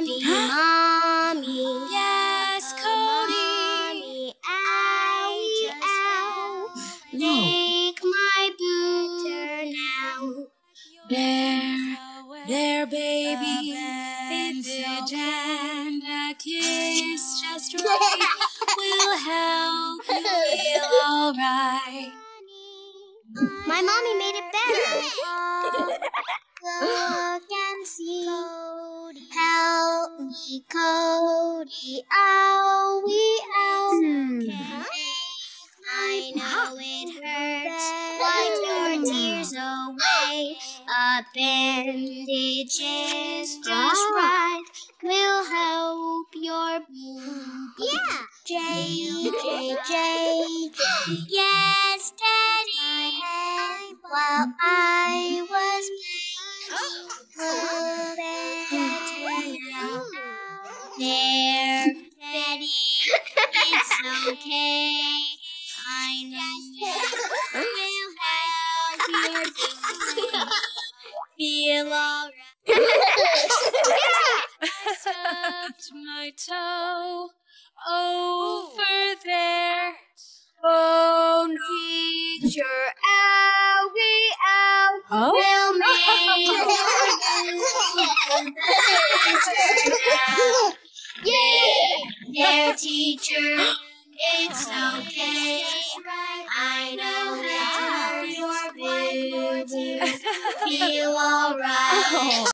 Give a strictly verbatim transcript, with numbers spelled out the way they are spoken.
mommy, mommy. Yes, Cody. Mommy, owie, ow. No. Take my booter now. There, there, baby. It's okay. And a kiss just right will help you feel all right. My mommy made it better. Look and see. Help me, Cody. Owie, ow. Hmm. I know it hurts. Wipe your tears away. A bandage is just right. Will help your boo. Yeah. J, J, J. Yes, Daddy. While I was playing, better now. There, Daddy. It's okay. I know it will help your boo feel alright. I stubbed my toe over there. Bone teacher, owie, ow, Oh. will make your now. Yay! There, teacher, it's okay. I know that your boo feel alright.